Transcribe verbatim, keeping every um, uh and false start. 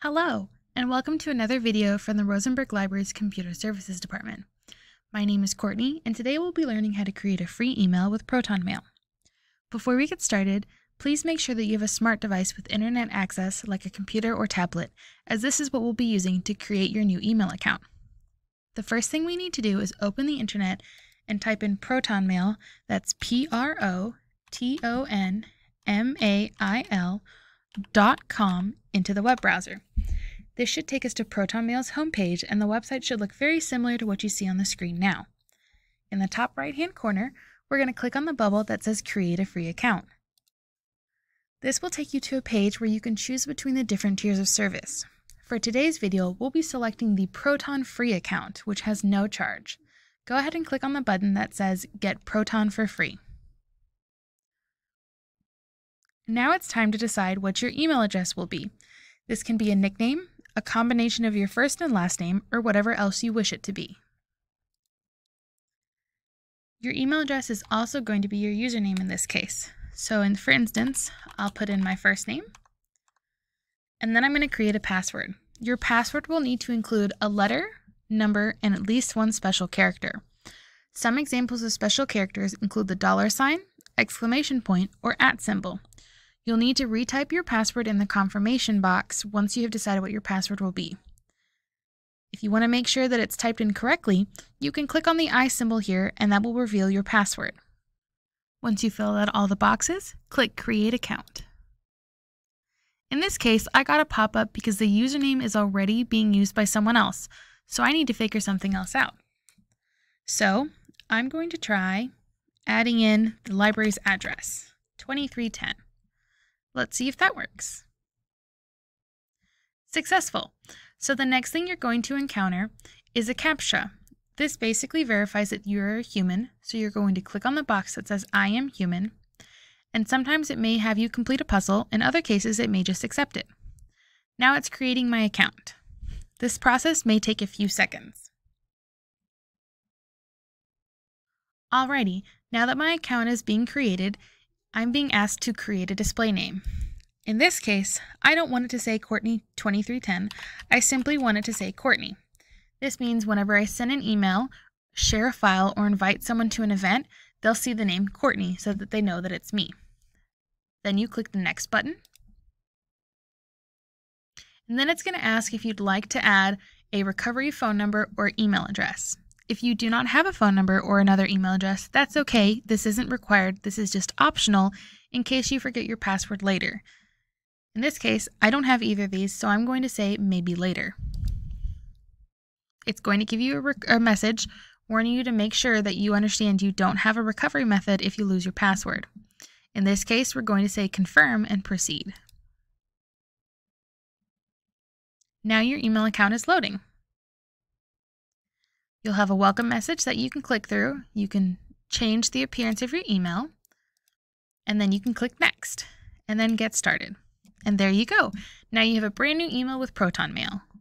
Hello, and welcome to another video from the Rosenberg Library's Computer Services Department. My name is Courtney, and today we'll be learning how to create a free email with ProtonMail. Before we get started, please make sure that you have a smart device with internet access like a computer or tablet, as this is what we'll be using to create your new email account. The first thing we need to do is open the internet and type in ProtonMail, that's P R O T O N M A I L dot com into the web browser. This should take us to ProtonMail's homepage, and the website should look very similar to what you see on the screen now. In the top right hand corner, we're going to click on the bubble that says Create a Free Account. This will take you to a page where you can choose between the different tiers of service. For today's video, we'll be selecting the Proton Free account, which has no charge. Go ahead and click on the button that says Get Proton for Free. Now it's time to decide what your email address will be. This can be a nickname, a combination of your first and last name, or whatever else you wish it to be. Your email address is also going to be your username in this case. So in, for instance, I'll put in my first name, and then I'm going to create a password. Your password will need to include a letter, number, and at least one special character. Some examples of special characters include the dollar sign, exclamation point, or at symbol. You'll need to retype your password in the confirmation box once you have decided what your password will be. If you want to make sure that it's typed in correctly, you can click on the I symbol here, and that will reveal your password. Once you fill out all the boxes, click Create Account. In this case, I got a pop-up because the username is already being used by someone else, so I need to figure something else out. So I'm going to try adding in the library's address, twenty-three ten. Let's see if that works. Successful. So the next thing you're going to encounter is a CAPTCHA. This basically verifies that you're a human, so you're going to click on the box that says I am human, and sometimes it may have you complete a puzzle, in other cases it may just accept it. Now it's creating my account. This process may take a few seconds. Alrighty, now that my account is being created, I'm being asked to create a display name. In this case, I don't want it to say Courtney twenty-three ten, I simply want it to say Courtney. This means whenever I send an email, share a file, or invite someone to an event, they'll see the name Courtney so that they know that it's me. Then you click the Next button. And then it's going to ask if you'd like to add a recovery phone number or email address. If you do not have a phone number or another email address, that's okay. This isn't required. This is just optional in case you forget your password later. In this case, I don't have either of these, so I'm going to say maybe later. It's going to give you a, rec- a message warning you to make sure that you understand you don't have a recovery method if you lose your password. In this case, we're going to say confirm and proceed. Now your email account is loading. You'll have a welcome message that you can click through. You can change the appearance of your email, and then you can click Next, and then Get Started. And there you go. Now you have a brand new email with ProtonMail.